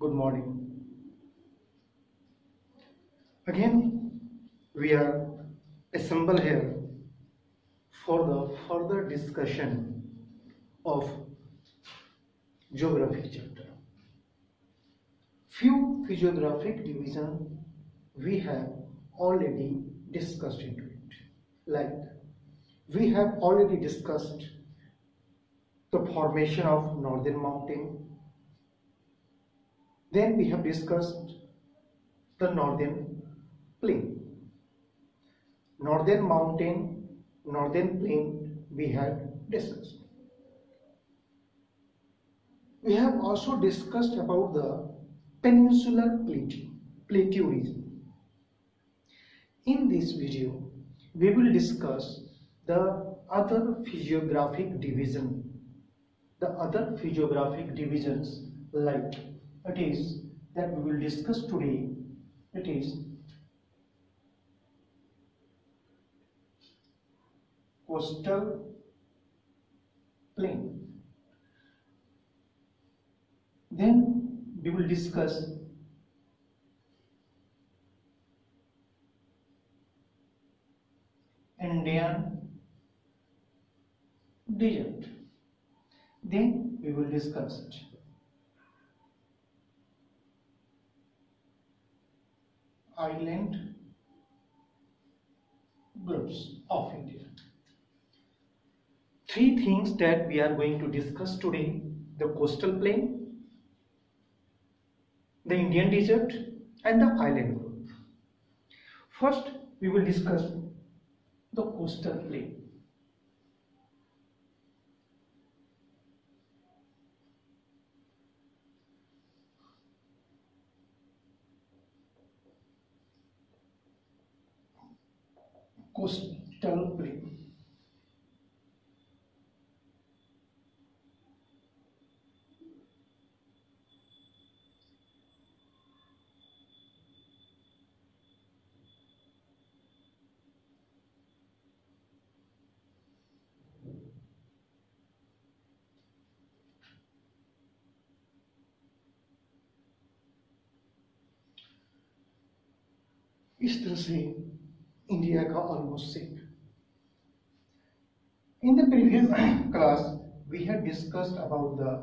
Good morning. Again, we are assembled here for the further discussion of geography chapter. Few physiographic divisions we have already discussed into it. Like we have already discussed the formation of northern mountain. Then we have discussed the northern plain. Northern mountain, northern plain we had discussed. We have also discussed about the peninsular plateau region. In this video, we will discuss the other physiographic division. The other physiographic divisions like it is that we will discuss today. It is coastal plain. Then we will discuss Indian desert. Then we will discuss island groups of India. Three things that we are going to discuss today: the coastal plain, the Indian desert, and the island group. First, we will discuss the coastal plain. Coastal plain. इस तरह से India का almost shape. In the previous class, we had discussed about the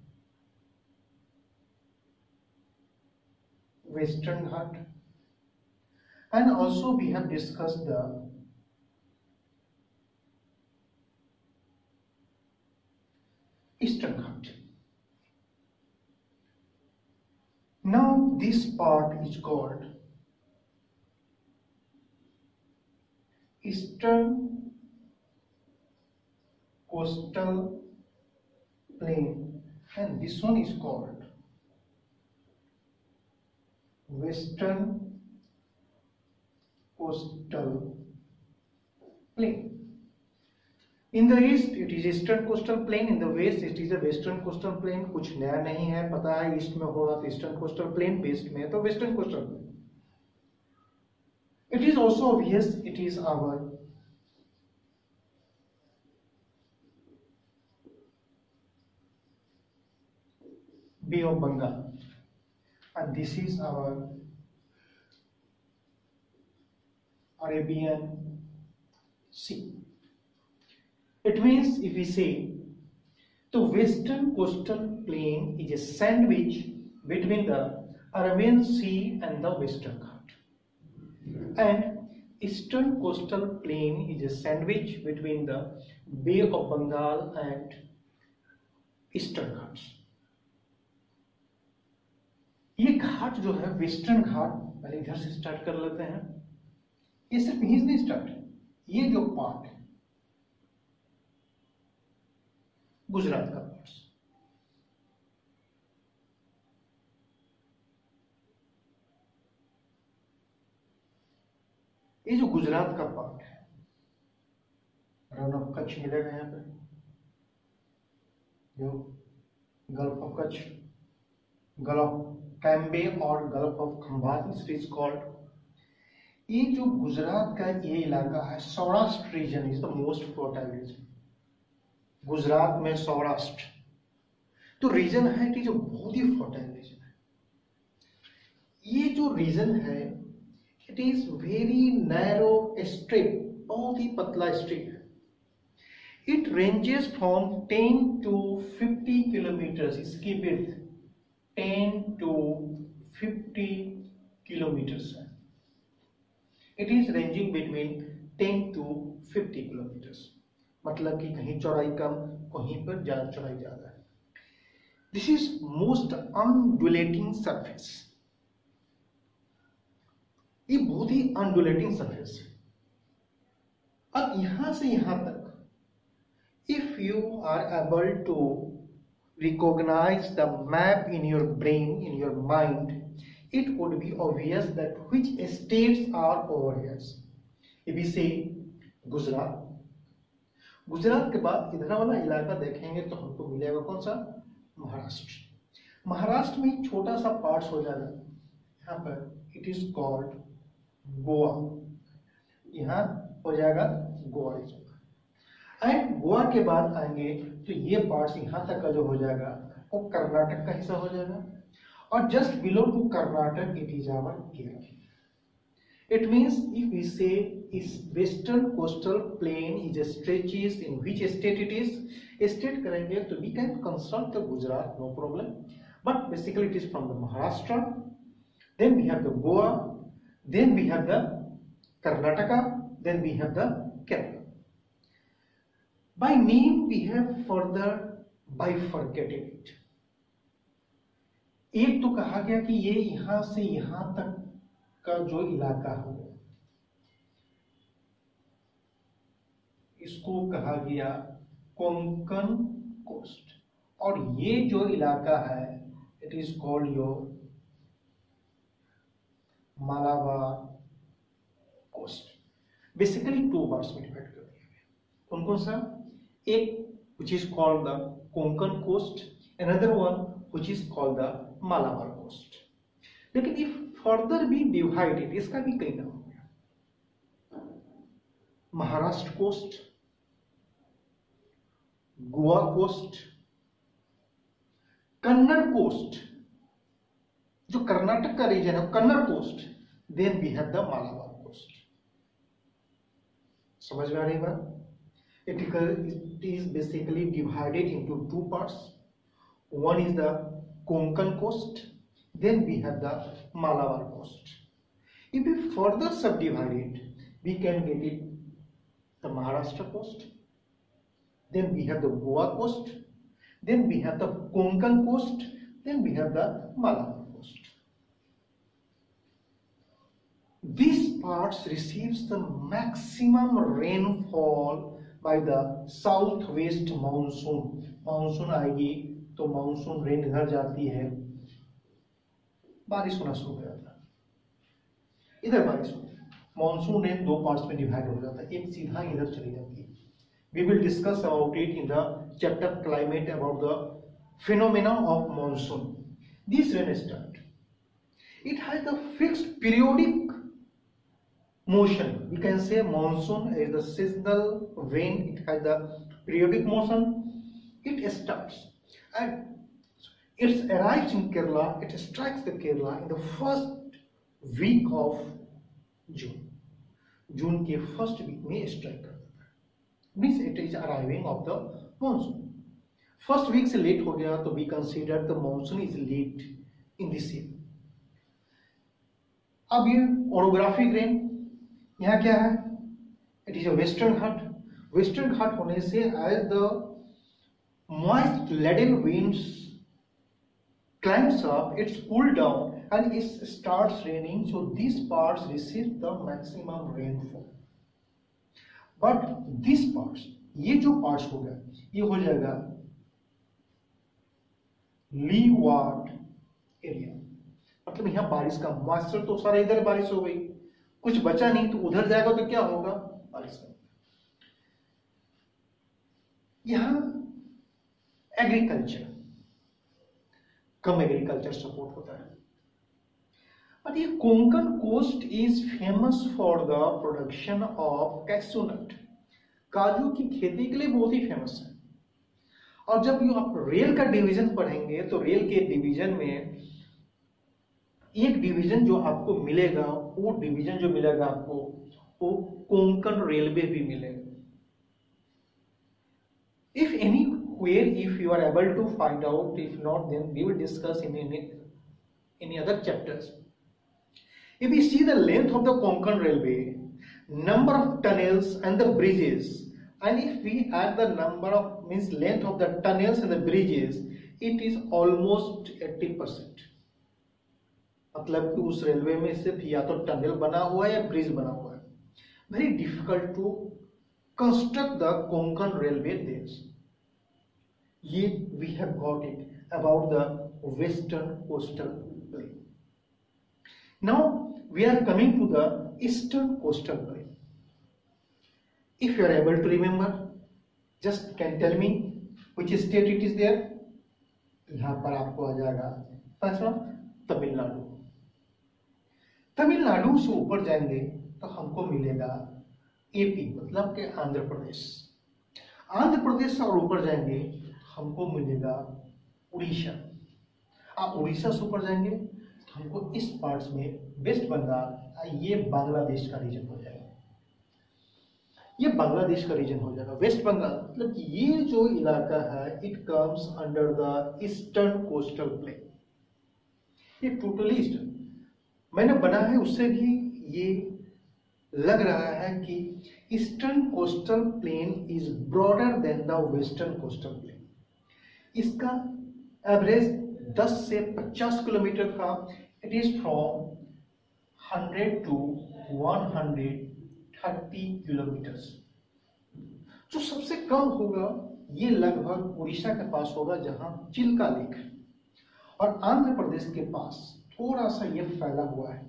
Western Ghat, and also we have discussed the Eastern Ghat. Now this part is called Eastern coastal plain, and this one is called Western coastal plain. In the east it is Eastern coastal plain, in the west it is a Western coastal plain. कुछ नया नहीं है, पता है east में होगा तो eastern coastal plane, waste में है तो western coastal plain. It is also obvious it is our Bay of Bengal, and this is our Arabian Sea. It means if we say the Western coastal plain is a sandwich between the Arabian Sea and the Western Ghat, and Eastern coastal plain is a sandwich between the Bay of Bengal and Eastern Ghats. ये घाट जो है western घाट, पहले इधर से start कर लेते हैं. ये सिर्फ यहीं से नहीं स्टार्ट है, ये जो पार्ट है गुजरात का पार्ट, ये जो गुजरात का पार्ट है, रन ऑफ कच्छ मिलेगा यहाँ पे, जो Gulf of Kutch, Gulf of Cambay और Gulf of Khambhat, it is called. ये जो गुजरात का ये इलाका है, Saurashtra region is the most fertile region. Gujarat में सौराष्ट्र तो रीजन है कि जो बहुत ही फर्टाइल रीजन है. ये जो रीजन है it is very narrow strip, बहुत ही पतला स्ट्रिप है। It ranges from 10 to 50 kilometre, इसकी विड्थ 10 to 50 किलोमीटर्स है। It is ranging between 10 to 50 kilometres, मतलब कि कहीं चौड़ाई कम, कहीं पर ज्यादा चौड़ाई ज्यादा है। This is most undulating surface, ये बहुत ही अनडुलेटिंग सरफेस है। अब यहां से यहां तक if you are able to recognize the map in your brain, in your mind, it would be obvious that which states are over here. If we say Gujarat, Gujarat के बाद इधर वाला इलाका देखेंगे तो हमको मिलेगा कौन सा, महाराष्ट्र। महाराष्ट्र में एक छोटा सा पार्ट हो जाएगा, यहाँ पर इट इज कॉल्ड गोवा, यहाँ हो जाएगा गोवा रीजन। एंड गोवा के बाद आएंगे तो ये पार्ट्स यहाँ तक का जो हो जाएगा वो कर्नाटक का हिस्सा हो जाएगा, और just below to Karnataka it is our Kerala. It means if we say इस western coastal plain is stretches in which state it is, state करेंगे तो we can consult the Gujarat, no problem, but basically it is from the Maharashtra, then we have the Goa, then we have the Karnataka, then we have the Kerala. By name we have further bifurcated it. एक तो कहा गया कि ये यहां से यहां तक का जो इलाका हो इसको कहा गया कोंकण कोस्ट, और ये जो इलाका है it is called your Malabar coast. Basically two parts में डिवाइड कर दिया गया, कौन कौन सा, एक which is called the Konkan coast, another one which is called the Malabar coast. लेकिन if further be divided, इसका भी कई नाम हो गया, Maharashtra coast, Goa coast, Kannada coast, जो कर्नाटक का रीजन है Kannada coast, then we have the Malabar coast. समझ में आ रही बात? It is basically divided into two parts. One is the Konkan coast, then we have the Malabar coast. If we further subdivide it, we can get it the Maharashtra coast, then we have the Goa coast, then we have the Konkan coast, then we have the Malabar coast. These parts receives the maximum rainfall by the southwest monsoon. Monsoon आएगी तो monsoon rain इधर जाती है, बारिश होना शुरू हो जाता है, इधर बारिश होती है। मानसून रेन दो पार्ट्स में डिवाइड हो जाता है, एक सीधा इधर चली जाती है। We will discuss about it in the chapter climate, about the phenomena of monsoon. This rain start, it has the fixed periodic motion. We can say monsoon is the seasonal rain, it has the periodic motion. It starts and it arrives in Kerala, it strikes the Kerala in the first week of June. जून के first week में strike कर देता है, means it is arriving of the monsoon. First week से late हो गया तो we consider the monsoon is late in this year. अब ये ओरोग्राफिक रेन यहाँ क्या है, it is a western Ghat. Western Ghat होने से as the moist laden winds climbs up, it's cooled down and it starts raining, so these parts receive the maximum rainfall. But these parts, ये जो parts हो गया, ये हो जाएगा leeward area, मतलब यहाँ बारिश का मॉइस्चर तो सारा इधर बारिश हो गई, कुछ बचा नहीं तो उधर जाएगा तो क्या होगा, बारिश का। यहाँ एग्रीकल्चर कम एग्रीकल्चर सपोर्ट होता है, बट ये Konkan coast is famous for the production of cashew nut. काजू की खेती के लिए बहुत ही फेमस है। और जब आप रेल का डिवीजन पढ़ेंगे तो रेल के डिवीजन में एक डिवीजन जो आपको मिलेगा, वो डिवीजन जो मिलेगा आपको वो कोंकण रेलवे भी मिलेगा. If anywhere, if you are able to find out, if not, then we will discuss in any other chapters. If we see the length of the Konkan Railway, number of tunnels and the bridges, and if we add the number of means length of the tunnels and the bridges, it is almost 80%. मतलब कि उस railway में सिर्फ या तो tunnel बना हुआ है या ब्रिज बना हुआ है. Very difficult to construct the Konkan railway there. Yet we have got it about the western coastal plain. Now we are coming to the eastern coastal plain. If you are able to remember, just can tell me which state it is there. यहाँ पर आपको आ जाएगा first one Tamil Nadu. Tamil Nadu से ऊपर जाएंगे तो हमको मिलेगा एपी, मतलब के आंध्र प्रदेश. आंध्र प्रदेश से और ऊपर जाएंगे हमको मिलेगा उड़ीसा. आप उड़ीसा से ऊपर जाएंगे तो हमको इस पार्ट्स में वेस्ट बंगाल, ये बांग्लादेश का रीजन हो जाएगा. ये बांग्लादेश का रीजन हो जाएगा. वेस्ट बंगाल मतलब ये जो इलाका है it comes under the eastern coastal plain. ये टोटली ईस्टर्न मैंने बना है, उससे भी ये लग रहा है कि eastern coastal plain is broader than the western coastal plain. इसका एवरेज 10 से 50 किलोमीटर था. It is from 100 to 130 kilometres. जो सबसे कम होगा ये लगभग उड़ीसा के पास होगा जहां चिल्का लेक है, और आंध्र प्रदेश के पास थोड़ा सा ये फैला हुआ है.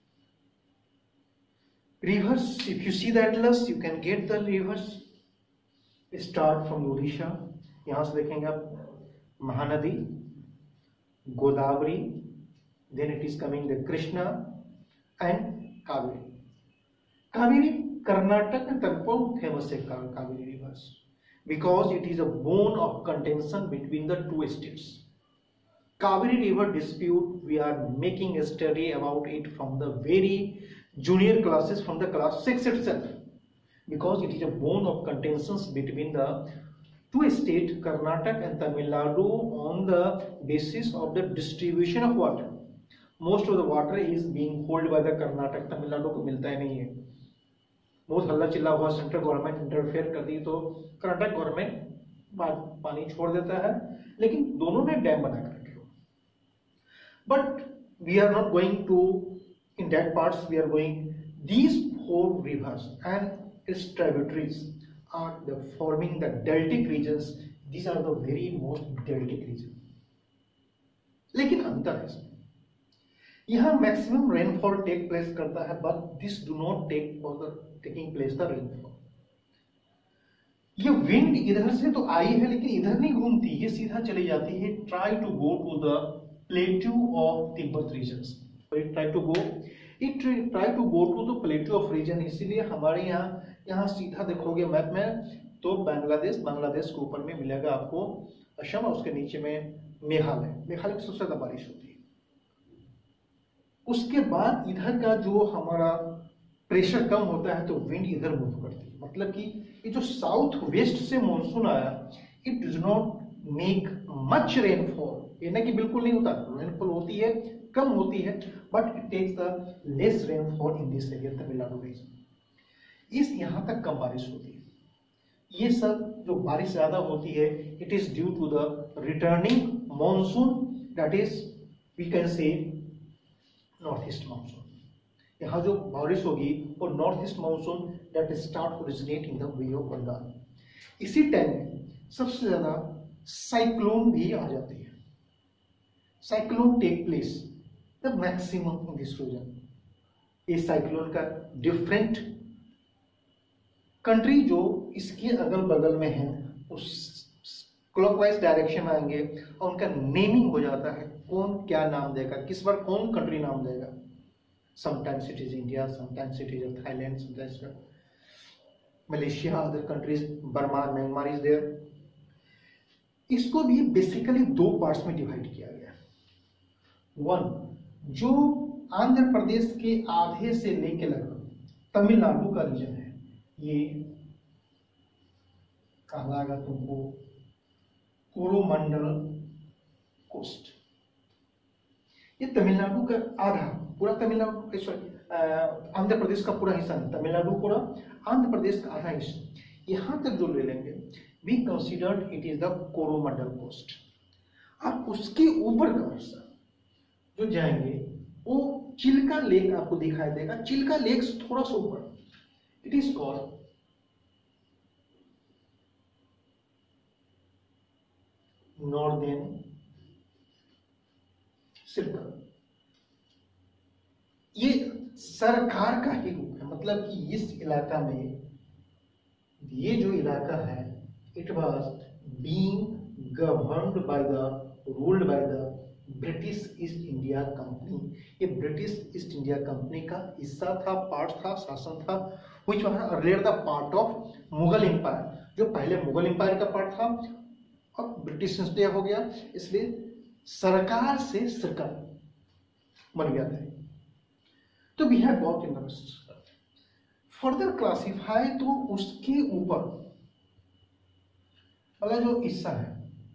Rivers, if you see the atlas, you can get the rivers. Start from Odisha. यहाँ से देखेंगे आप Mahanadi, Godavari, then it is coming the Krishna and Kaveri. Kaveri, Karnataka में तक फेमस है Kaveri rivers because it is a bone of contention between the two states. Kaveri river dispute, we are making a study about it from the very junior classes, from the class 6 itself, because it is a bone of contentions between the two states, Karnataka and Tamil Nadu, on the basis of the distribution of water. Most of the water is being held by the Karnataka. Tamil Nadu को मिलता ही नहीं है. बहुत हल्ला चिल्ला हुआ, central government interfere कर दी तो कर्नाटक गवर्नमेंट पानी छोड़ देता है, लेकिन दोनों ने डैम बना कर रखे हो. But we are not going to in that parts. We are going, these 4 rivers and its tributaries are the forming the deltic regions. These are the very most deltic region. लेकिन अंतर है इसमें, यहाँ maximum rainfall take place करता है, but this do not take for the taking place the rainfall. ये wind इधर से तो आई है लेकिन इधर नहीं घूमती, ये सीधा चली जाती है. Try to go to the plateau of Tibet regions. It try to go to the plateau of region. इसीलिए हमारे यहाँ सीधा देखोगे मैप में तो बांग्लादेश के ऊपर में मिलेगा आपको असम, और उसके नीचे में मेघालय में सबसे ज्यादा बारिश होती है. उसके बाद इधर का जो हमारा प्रेशर कम होता है तो विंड इधर मूव करती है. मतलब कि ये जो साउथ वेस्ट से मॉनसून आया, it does not make much rainfall. ये ना कि बिल्कुल नहीं होता, रेनफॉल होती है, कम होती है, but it takes the less rainfall in this area Tamil Nadu region. इस यहाँ तक कम बारिश होती है. ये सब जो बारिश ज्यादा होती है, it is due to the returning monsoon, that is we can say north east monsoon. यहाँ जो बारिश होगी वो north east monsoon that start originate in the Bay of Bengal. इसी टाइम में सबसे ज्यादा साइक्लोन भी आ जाती है. Cyclone take place the maximum in this region. इस साइक्लोन का डिफरेंट कंट्री जो इसके अगल बगल में है उस क्लॉकवाइज डायरेक्शन में आएंगे और उनका नेमिंग हो जाता है, कौन क्या नाम देगा, किस बार कौन कंट्री नाम देगा. Sometimes it is India, sometimes it is Thailand, sometimes Malaysia, other countries, Burma, Myanmar is there. इसको भी बेसिकली 2 पार्ट्स में डिवाइड किया गया. 1 जो आंध्र प्रदेश के आधे से लेके लगभग तमिलनाडु का रीजन है, ये कहलाएगा तुमको कोरोमंडल कोस्ट। ये तमिलनाडु का आधा, पूरा तमिलनाडु, सॉरी आंध्र प्रदेश का पूरा हिस्सा नहीं, तमिलनाडु पूरा, आंध्र प्रदेश का आधा हिस्सा, यहां तक जो ले लेंगे we considered it is the Coromandel coast. अब उसके ऊपर का हिस्सा जो जाएंगे वो चिल्का लेक आपको दिखाई देगा। चिल्का लेक थोड़ा सा ऊपर, it is called northern circle. ये सरकार का ही रूप है, मतलब कि इस इलाका में, ये जो इलाका है, it was being governed by the, ruled by the British East India company. ये ब्रिटिश ईस्ट इंडिया कंपनी का हिस्सा था, पार्ट था, शासन था, which was earlier the part of Mughal empire, जो पहले मुगल एम्पायर का पार्ट था और ब्रिटिश ईस्ट इंडिया हो गया, इसलिए सरकार से सरकार बन गया था। तो we have got in the further classify, तो उसके ऊपर वाला जो हिस्सा है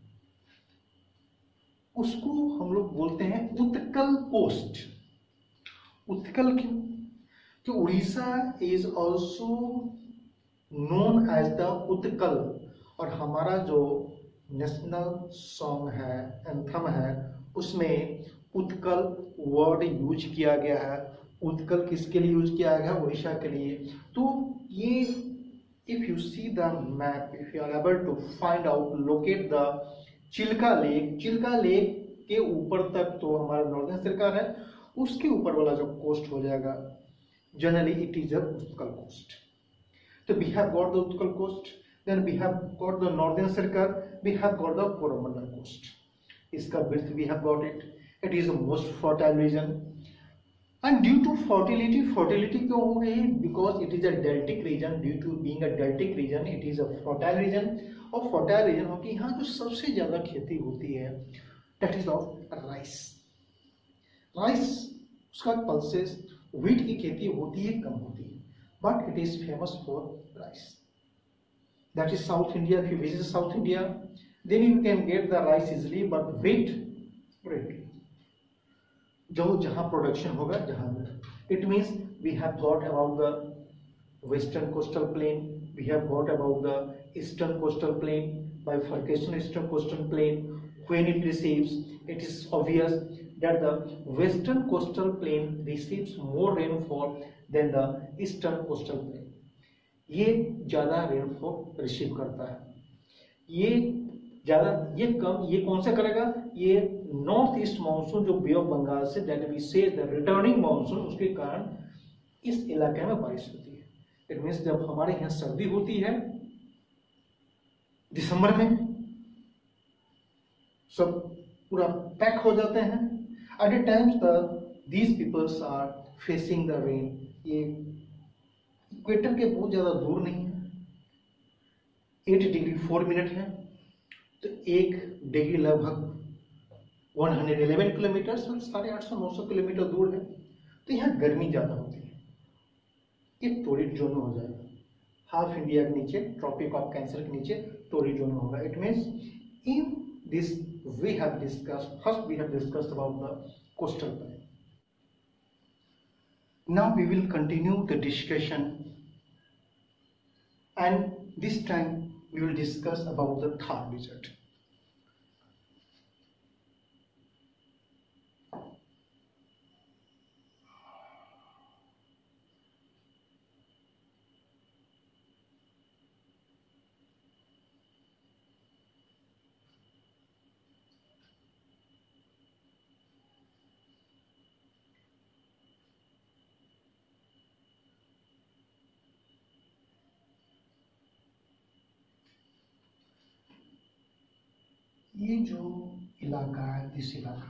उसको हम लोग बोलते हैं उत्कल कोस्ट। उत्कल क्यों? तो Orissa is also known as the Utkal, और हमारा जो नेशनल सॉन्ग है, एंथम है, उसमें उत्कल वर्ड यूज किया गया है। उत्कल किसके लिए यूज किया गया? उड़ीसा के लिए। तो ये if you see the map, if you are able to find out, locate the Chilka lake, Chilka lake के ऊपर तक तो हमारा नॉर्दर्न सरकार है, उसके ऊपर वाला जो कोस्ट हो जाएगा generally it is a Utkal coast. तो we have got the Utkal coast, then we have got the northern Sarkar, we have got the Coromandel coast. इसका width we have got it, it is the most fertile region. And due to fertility, fertility क्यों हो गई? Because it is a deltaic region, due to being a deltaic region it is a fertile region. और fertile reason हो कि यहाँ जो सबसे ज्यादा खेती होती है that is of rice. Rice, उसका पल्सेस, व्हीट की खेती होती है, कम होती है, but it is famous for rice. That is South India. If you visit South India then you can get the rice easily, but wheat rate जो जहां प्रोडक्शन होगा, जहां it means we have got about the western coastal plain, we have got about the eastern coastal plain, bifurcation eastern coastal plain. When it receives, it is obvious that the western coastal plain receives more rainfall than the eastern coastal plain. ये ज्यादा rainfall receive करता है, ये ज्यादा, ये कम, ये कौन सा करेगा? ये नॉर्थ ईस्ट मानसून जो बे ऑफ बंगाल से, that we say the returning monsoon, उसके कारण इस इलाके में बारिश होती है। इट मीन्स जब हमारे यहाँ सर्दी होती है दिसंबर में, सब पूरा पैक हो जाते हैं। At the times these peoples are facing the rain. ये इक्वेटर के बहुत ज्यादा दूर नहीं है, 8 डिग्री 4 मिनट है, तो 1 डिग्री लगभग 111 किलोमीटर, 850-900 किलोमीटर दूर है, तो यहाँ गर्मी ज्यादा होती है। ये टोरिड जोन में हो जाएगा, हाफ इंडिया के नीचे, ट्रॉपिक ऑफ कैंसर के नीचे टोरिड जोन में होगा। It means in this we have discussed, first we have discussed about the coastal plain. Now we will continue the discussion and this time we will discuss about the Thar desert. ये जो इलाका है, this इलाका,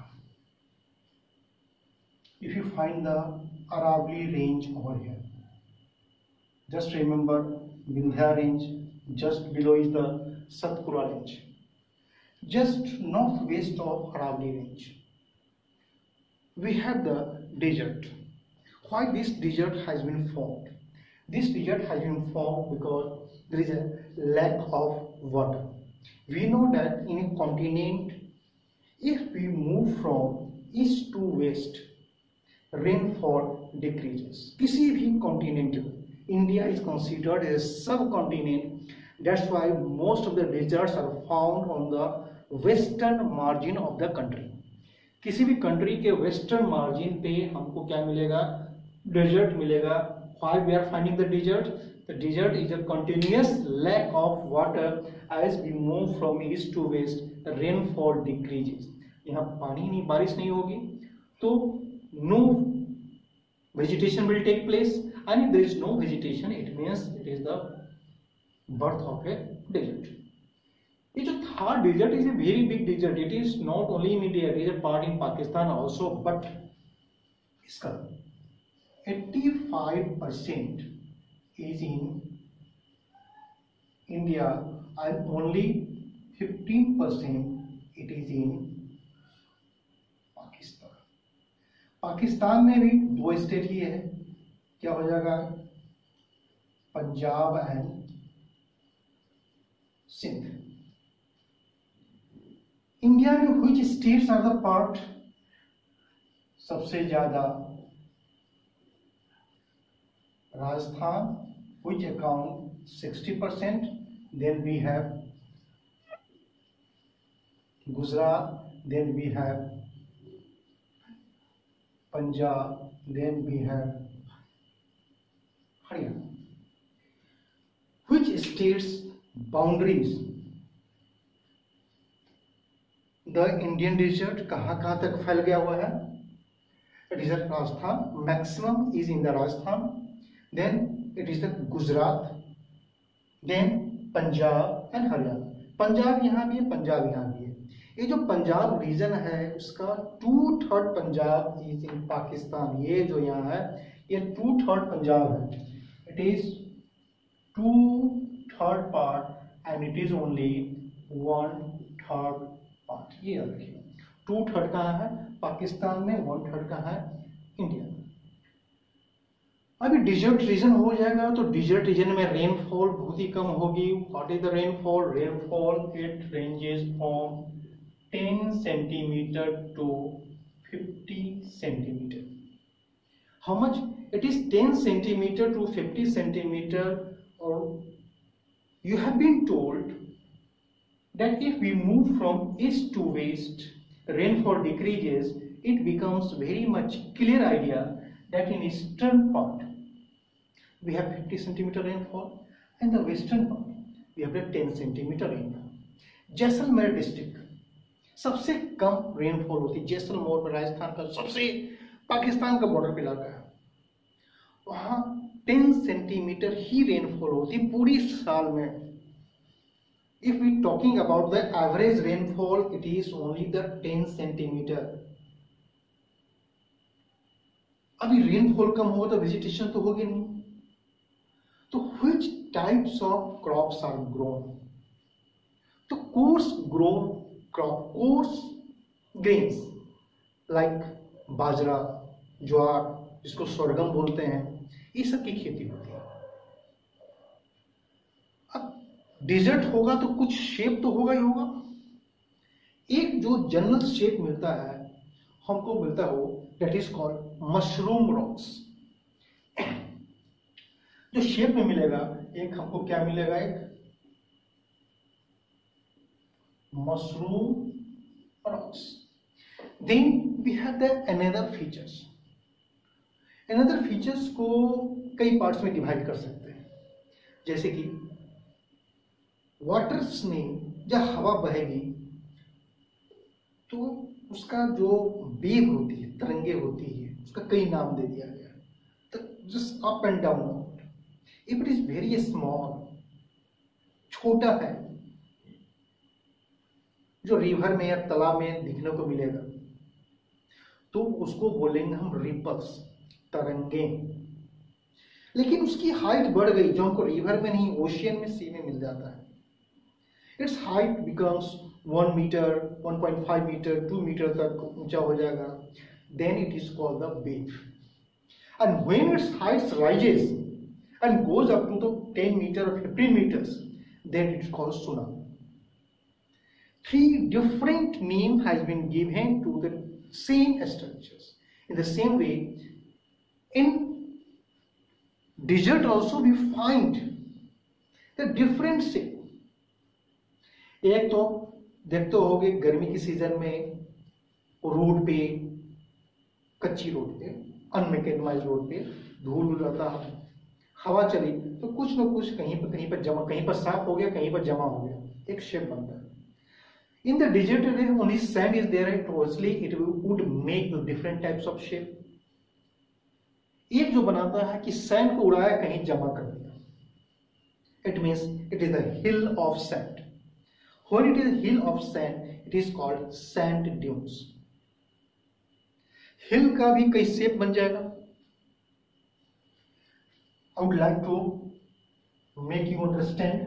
if you find the Aravalli range over here, just remember Vindhya range, just below is the Satpura range, just northwest of Aravalli range we have the desert. Why this desert has been formed? This desert has been formed because there is a lack of water. We know that in a continent, if we move from east to west, rainfall decreases. किसी भी continent, India is considered as a subcontinent. That's why most of the deserts are found on the western margin of the country. किसी भी country के western margin पे हमको क्या मिलेगा? Desert मिलेगा. Why we are finding the desert? The desert is a continuous lack of water. As we move from east to west, the rainfall decreases. यहाँ पानी नहीं, बारिश नहीं होगी तो no vegetation will take place, and if there is no vegetation, it means it is the birth of a desert. ये जो third desert is a very big desert. It is not only in India, it is a part in Pakistan also, but इसका 85% is in India and only 15% it is in Pakistan. Pakistan में भी दो state ही है. क्या हो जाएगा? पंजाब एंड सिंध. इंडिया में which states are the part? सबसे ज्यादा Rajasthan, which account 60%. Then we have Gujarat. Then we have Punjab. Then we have Haryana. Which states boundaries the Indian desert कहाँ तक फैल गया हुआ है? It is at Rajasthan. Maximum is in the Rajasthan. Then it is the Gujarat. Then Punjab and Haryana. Punjab यहाँ भी है, पंजाब यहाँ भी है. ये जो पंजाब रीजन है उसका 2/3 पंजाब इज इन पाकिस्तान. ये जो यहाँ है ये 2/3 पंजाब है. It is 2/3 part and it is only 1/3 part. ये याद रखिए. 2/3 कहाँ है? पाकिस्तान में. 1/3 कहाँ है? इंडिया. अभी डिजर्ट रीजन हो जाएगा तो डिजर्ट रीजन में रेनफॉल बहुत ही कम होगी. What is the rainfall? Rainfall it ranges from 10 centimeter to 50 centimeter. How much? It is 10 centimeter to 50 centimeter. और you have been told that if we move from east to west, rainfall decreases. It becomes very much clear idea that in eastern part we have 50 centimeter rainfall and the western part we have a 10 centimeter rainfall. Jaisalmer district सबसे कम rainfall होती है. जैसलमेर में राजस्थान का सबसे पाकिस्तान का border पे इलाका है. वहां 10 सेंटीमीटर ही रेनफॉल होती है पूरी साल में. If we talking about the average rainfall, it is only the 10 centimeter. अभी रेनफॉल कम होगा तो वेजिटेशन तो होगी नहीं. तो which types of crops are grown? तो coarse grown crop, coarse grains like बाजरा, ज्वार, जिसको सोरगम बोलते हैं, ये सब की खेती होती है. डिजर्ट होगा तो कुछ शेप तो होगा ही होगा. एक जो जनरल शेप मिलता है हमको मिलता हो that is called mushroom rocks. जो शेप में मिलेगा एक हमको क्या मिलेगा? एक mushroom rocks. Then we have the another features. Another features को कई पार्ट्स में डिवाइड कर सकते हैं. जैसे कि वाटर्स में जब हवा बहेगी तो उसका जो वेव होती है, तरंगे होती है, उसका कई नाम दे दिया गया. तो just up and down. If it is very small, छोटा है, जो रिवर में या तालाब में दिखने को मिलेगा तो उसको बोलेंगे हम रिपल्स, तरंगे. लेकिन उसकी हाइट बढ़ गई जो हमको रिवर में नहीं, ओशियन में, सी में मिल जाता है. Its height becomes 1 meter, 1.5 meter, 2 meter तक ऊंचा हो जाएगा. then it is called the wave. And when its height rises and goes up to the 10 meter or 15 meters, then it is called tsunami. Three different names has been given to the same structures. In the same way, in desert also we find the different shape. एक तो देखते होगे गर्मी की season में road पे, कच्ची road पे, अनमेकेनाइज्ड रोड पे धूल उड़ाता है, हवा चली तो कुछ न कुछ कहीं पर जमा, कहीं पर साफ हो गया, कहीं पर जमा हो गया, एक शेप बनता है. In the desert area, only sand is there, and obviously it would make different types of shape. एक जो बनाता है कि sand को उड़ाया, कहीं जमा कर दिया. It means it is the hill of sand. When it is a hill of sand, it is called sand dunes. Hill का भी कई shape बन जाएगा. I would like to make you understand.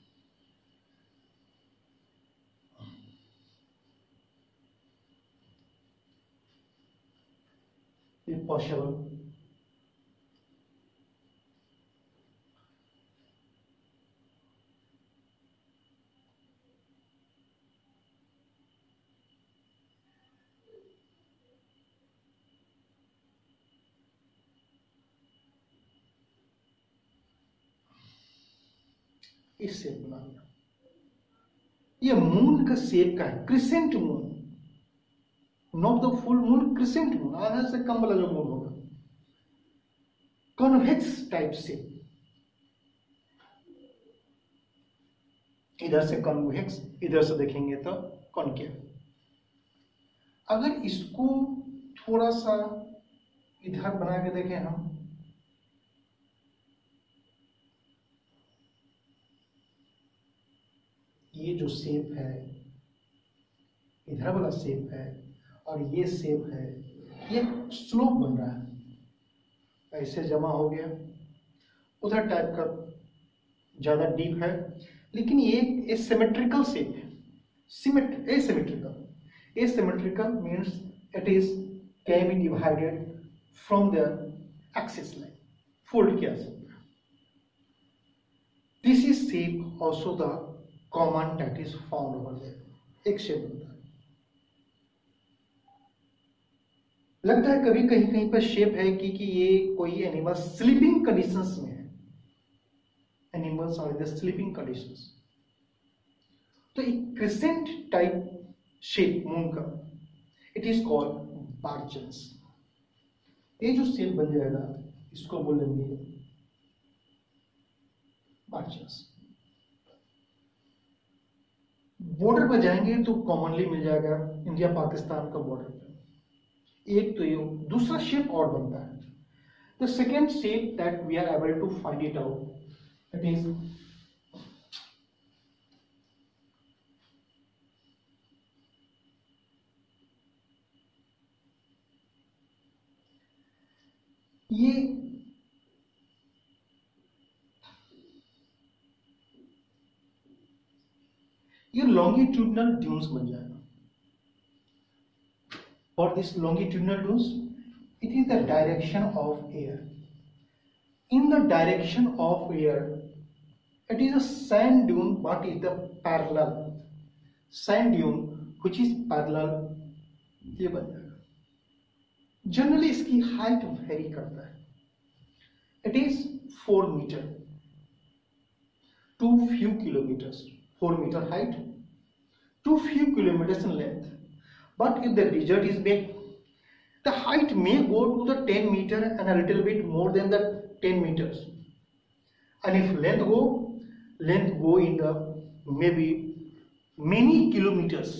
If possible, इस shape बना लिया. ये moon का शेप का है, crescent moon, not the full moon, crescent moon, आधा से कम वाला जो मून होगा, कॉन्वेक्स टाइप से. इधर से कॉन्वेक्स, इधर से देखेंगे तो कॉनकेव. अगर इसको थोड़ा सा इधर बना के देखें हम, ये जो शेप है, इधर वाला शेप है और ये शेप है, ये स्लोप बन रहा है, ऐसे जमा हो गया. उधर टाइप का ज्यादा डीप है, लेकिन ये एसिमेट्रिकल शेप है. Asymmetrical means it is can be divided from the axis line, fold किया सकता है. This is shape also the common that is found over there. एक शेप बनता है. लगता है कभी कहीं कहीं पर शेप है कि ये कोई एनिमल स्लीपिंग कंडीशंस में है. Animals are in the sleeping conditions. तो एक क्रिसेंट टाइप शेप मून का, इट इज कॉल्ड बार्जन्स. ये जो शेप बन जाएगा इसको बोलेंगे बार्जन्स. बॉर्डर पर जाएंगे तो कॉमनली मिल जाएगा इंडिया पाकिस्तान का बॉर्डर पे. एक तो ये दूसरा शेप और बनता है. The second shape that we are able to find it out, it is ये लॉन्गिट्यूडनल ड्यून्स बन जाएगा. For this longitudinal dunes, it is the direction of air. In the direction of air, it is a sand dune, but is the parallel sand dune which is parallel. ये बन जाएगा. Generally इसकी height vary करता है. It is 4 meter to few kilometers. 4 meter height to few kilometers in length. But if the desert is big, the height may go to the 10 meter and a little bit more than the 10 meters. And if length go in the maybe many kilometers.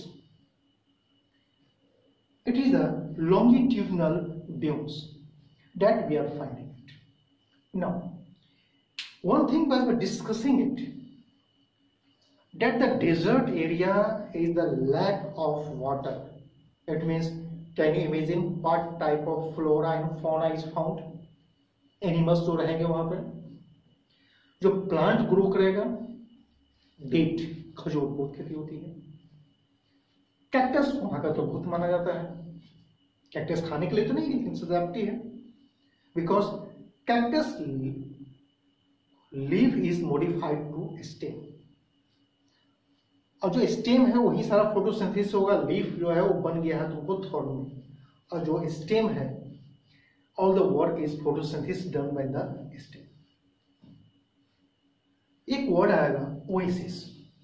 It is the longitudinal dunes that we are finding it. Now, one thing while we are discussing it, that the desert area is the lack of water. It means, can you imagine what type of flora and fauna is found? Animals जो रहेंगे वहां पर, जो plant grow करेगा, date, खजूर बहुत खेती होती है. कैक्टस वहां का तो भूत माना जाता है. कैक्टस खाने के लिए तो नहीं, लेकिन सजावटी है, because cactus leaf is modified to stem, और जो स्टेम है वही सारा फोटोसिंथेसिस होगा, लीफ जो है वो बन गया है तुमको थॉर्न में, और जो स्टेम है all the work is photosynthesis done by the stem. एक वर्ड आएगा oasis,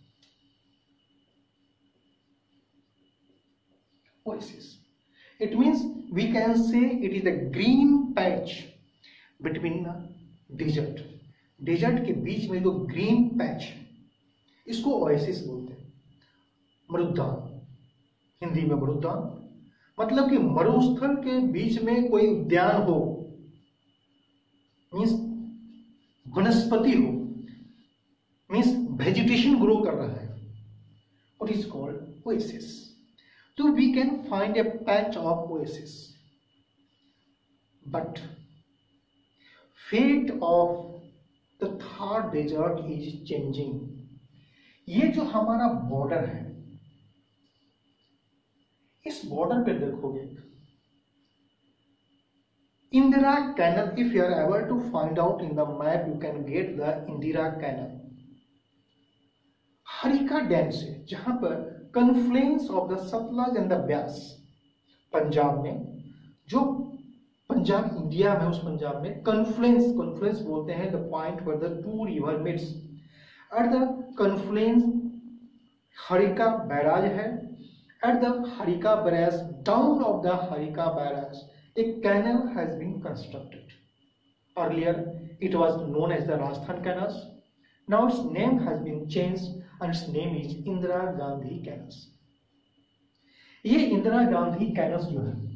oasis. It means we can say it is a green patch between the desert. Desert के बीच में जो ग्रीन पैच, इसको ओएसिस बोलते हैं। मरुद्यान, हिंदी में मरुद्यान, मतलब कि मरुस्थल के बीच में कोई उद्यान हो, मीन्स वनस्पति हो, मीन्स वेजिटेशन ग्रो कर रहा है, what is called oasis. So we can find a patch of oasis, but fate of the Thar desert is changing. ये जो हमारा बॉर्डर है, इस बॉर्डर पे देखोगे Indira canal, if you are able to find out in the map you can get the Indira canal, Harika dam से, जहां पर confluence of the Sutlej and the Beas, Punjab में, जो पंजाब इंडिया में, उस पंजाब में कन्फ्लुएंस बोलते हैं the point where the two river meets, at the confluence Harika barrage है, at the Harika barrage, down of the Harika barrage a canal has been constructed. Earlier it was known as the Rajasthan canals, now its name has been changed and its name is Indira Gandhi canals. ये Indira Gandhi canals जो है,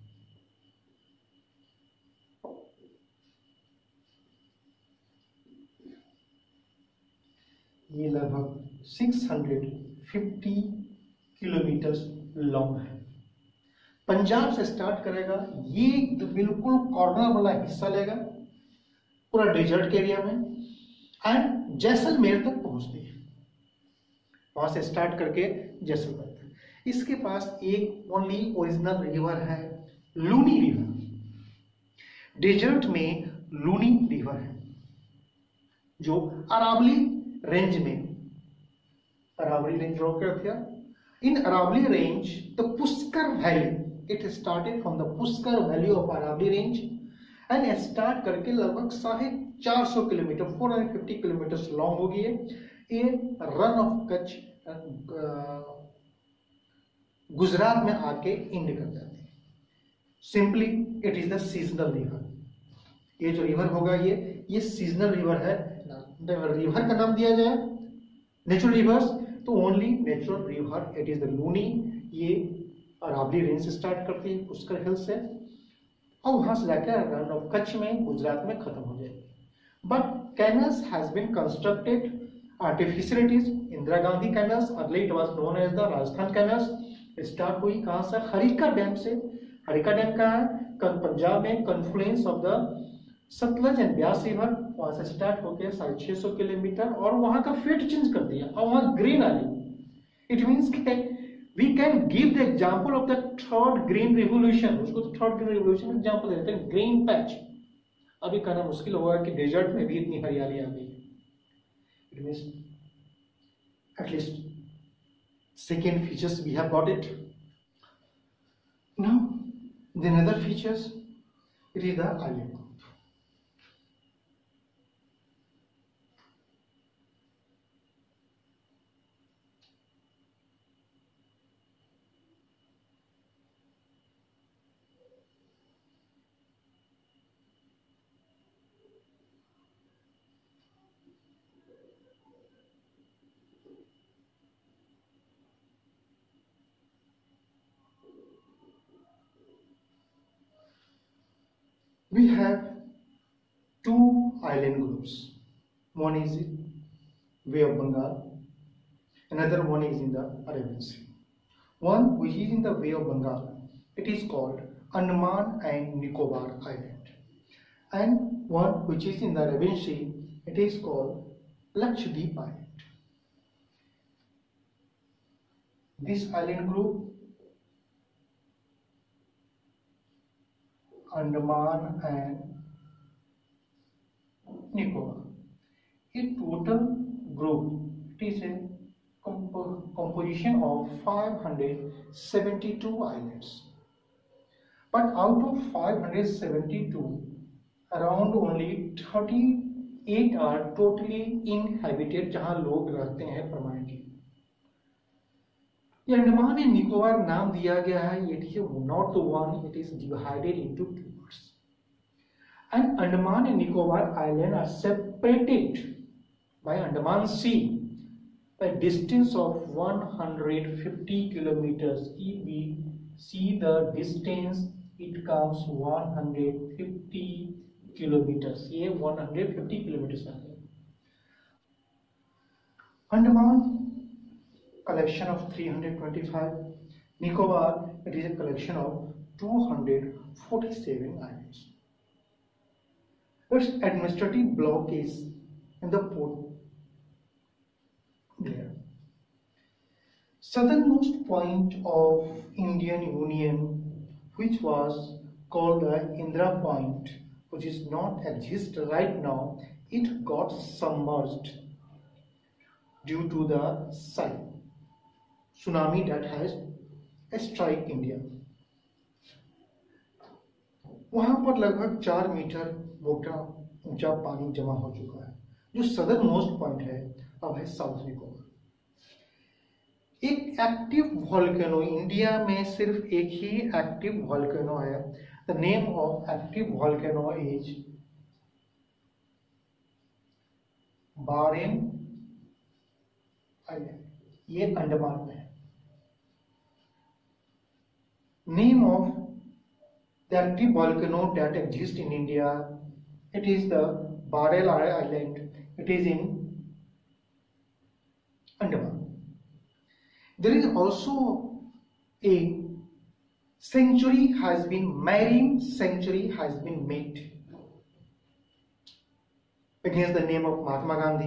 ये लगभग 650 kilometre long है। पंजाब से start करेगा, ये जो बिल्कुल कॉर्नर वाला हिस्सा लेगा पूरा डेजर्ट के एरिया में, एंड जैसलमेर तक पहुंचती है, वहां से स्टार्ट करके जैसलमेर तक। इसके पास एक ओनली ओरिजिनल रिवर है, लूनी रिवर। डेजर्ट में लूनी रिवर है जो अरावली रेंज में, अरावली रेंज ड्रॉ करते हैं। In Aravalli range the Pushkar valley, it started from the Pushkar valley of Aravalli range and start करके लगभग 450 किलोमीटर 450 किलोमीटर लॉन्ग हो गई है। ये रन ऑफ कच्छ गुजरात में आके एंड कर जाते हैं। Simply it is the seasonal river. ये जो रिवर होगा ये सीजनल रिवर है। रिवर का नाम दिया जाए नेचुरल रिवर्स तो only natural river, it is the Luni. ये अरावली रेंज से स्टार्ट करती है पुष्कर हिल से, और वहां से जाकर रन ऑफ कच्छ में गुजरात में खत्म हो जाएगी। But canals has been constructed artificial, it is Indira Gandhi canals, early it was known as the Rajasthan canals. Start हुई कहां से? हरिका डैम से। हरिका डैम कहां है? पंजाब में, confluence of the Sutlej and Beas river, वहां से स्टार्ट होकर 650 किलोमीटर, और वहां का फेट चेंज कर दिया और वहां ग्रीन आ गई। It means we can give the example of the third green revolution, उसको तो थर्ड ग्रीन रिवोल्यूशन एग्जांपल देते हैं। ग्रीन पैच अभी कहना मुश्किल होगा कि डेजर्ट में भी इतनी हरियाली आ गई है। It means at least second features we have got it. Now the another features, it is the island group. We have two island groups. One is in Bay of Bengal, another one is in the Arabian Sea. One which is in the Bay of Bengal, it is called Andaman and Nicobar Island, and one which is in the Arabian Sea, it is called Lakshadweep Island. This island group Andaman and Nicobar. A total group, it is a composition of 572 islands. But out of 572, around only 38 are totally inhabited, जहां लोग रहते हैं permanently. ये Andaman and Nicobar नाम दिया गया है, it is not the one, it is divided into two parts. And Andaman and Nicobar Island are separated by Andaman Sea by a distance of 150 kilometers. If we see the distance, it comes 150 kilometers. ये 150 kilometers है. Andaman collection of 325, Nicobar it is a collection of 247 islands. Its administrative block is in the Port Blair. Southernmost point of Indian Union, which was called the Indira Point, which is not exist right now, it got submerged due to the tsunami that has struck India. वहां पर लगभग 4 metre मोटा ऊंचा पानी जमा हो चुका है. जो सदर्न मोस्ट पॉइंट है अब है साउथ निकोबार. एक एक्टिव वॉल्केनो, इंडिया में सिर्फ एक ही एक्टिव वॉल्केनो है. The name of active volcano is Barren island. ये अंडमान में है. Name of the active volcano that exists in India, it is the Barel Island. It is in Andaman. There is also a sanctuary has been, marine sanctuary has been made against the name of Mahatma Gandhi.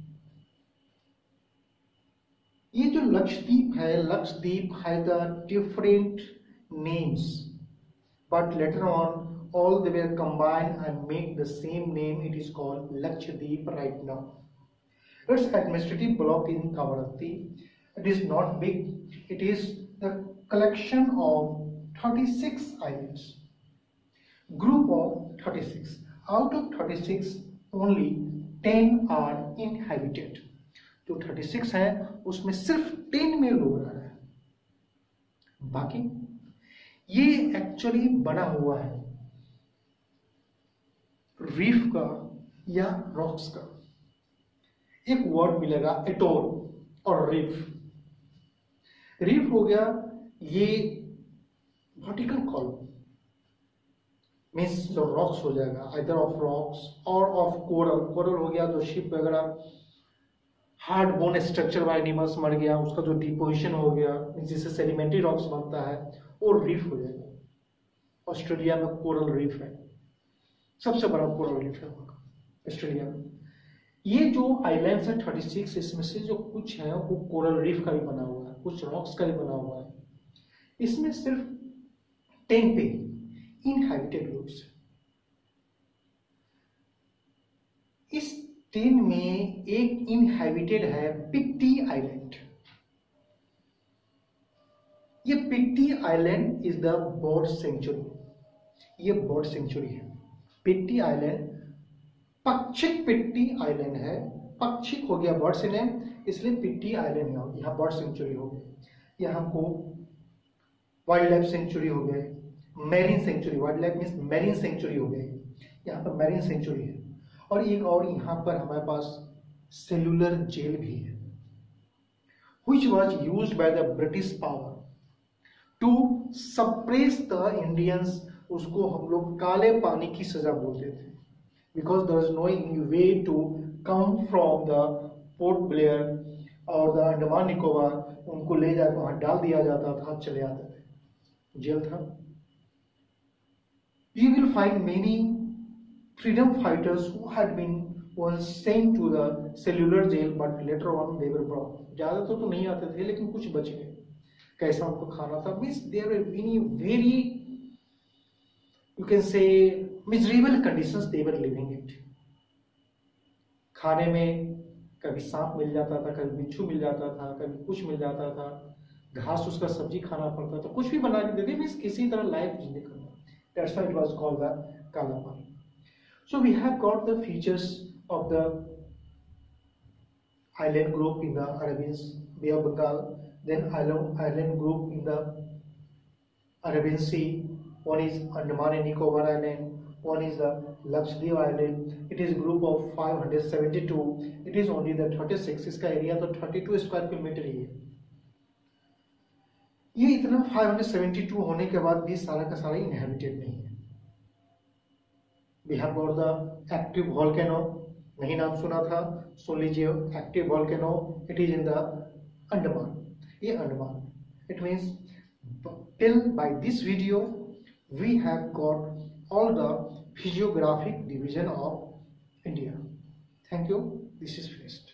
ये जो लक्षद्वीप है, Lakshadweep has the different names. But later on, all they were combined and make the same name. It is called Lakshadweep right now. Its administrative block in Kavaratti. It is not big. It is the collection of 36 islands. Group of 36. Out of 36, only 10 are inhabited. जो 36 है, उसमें सिर्फ 10 में लोग रह रहे हैं. बाकी ये एक्चुअली बना हुआ है रीफ का या रॉक्स का. एक वर्ड मिलेगा एटोल और रीफ. रीफ हो गया ये वर्टिकल कॉलम, मीन्स जो रॉक्स हो जाएगा, आइदर ऑफ रॉक्स और ऑफ कोरल. कोरल हो गया जो शिप वगैरह हार्ड बोन स्ट्रक्चर वाला एनिमल्स मर गया, उसका जो डिपोजिशन हो गया, जिससे सेडिमेंट्री रॉक्स बनता है, वो रीफ हो जाएगा. ऑस्ट्रेलिया में कोरल रीफ है, सबसे बड़ा कोरल रीफ है ऑस्ट्रेलिया में. ये जो आइलैंड्स है 36, इसमें से जो कुछ है वो कोरल रीफ का भी बना हुआ है, कुछ रॉक्स का भी बना हुआ है. इसमें सिर्फ 10 पे इनहैबिटेड ग्रुप्स. इस 10 में एक इनहैबिटेड है पिट्टी आइलैंड. ये Pitti island is the bird sanctuary. ये बर्ड सेंचुरी है. पिट्टी आइलैंड पक्षिक पिट्टी आइलैंड है. पक्षिक हो गया बर्ड से नेम, इसलिए पिट्टी आइलैंड है. यहाँ बर्ड सेंचुरी हो गई. यहाँ को वाइल्ड लाइफ सेंचुरी हो गए, marine sanctuary. Wild life means marine sanctuary हो गई. यहाँ पर मैरीन सेंचुरी है. और एक और यहाँ पर हमारे पास सेलुलर जेल भी है, which was used by the British power to suppress the Indians. उसको हम लोग काले पानी की सजा बोलते थे, because there is no way to come from the Port Blair और the Andaman Nicobar. उनको ले जाकर वहां डाल दिया जाता था, चले आते थे, जेल था. You will find many freedom fighters who had been once sent to the cellular jail, but later on they were brought. ज्यादातर तो नहीं आते थे, लेकिन कुछ बच गए. कैसा उनको खाना था, means there were many very you can say miserable conditions they were living it. खाने में कभी सांप मिल जाता था, कभी बिच्छू मिल जाता था, कभी कुछ मिल जाता था, घास उसका सब्जी खाना पड़ता था, कुछ भी बना के देते मीन्स किसी तरह लाइफ जीने करना. That's why it was called the Kalapani. So we have got the features of the island group in the Arabian Bay of Bengal, then island group in the Arabian Sea. One is Andaman and Nicobar Island, one is the Lakshadweep Island. It is a group of 572. It is only the 36. इसका area तो 32 square kilometre ही है. ये इतना 572 होने के बाद भी सारा का सारा इनहेबिटेड नहीं है. We have got the active volcano. नहीं नाम सुना था, सुन लीजिए. Active volcano. It is in the Andaman. ये Andaman. It means till by this video we have got all the physiographic division of India. Thank you. This is finished.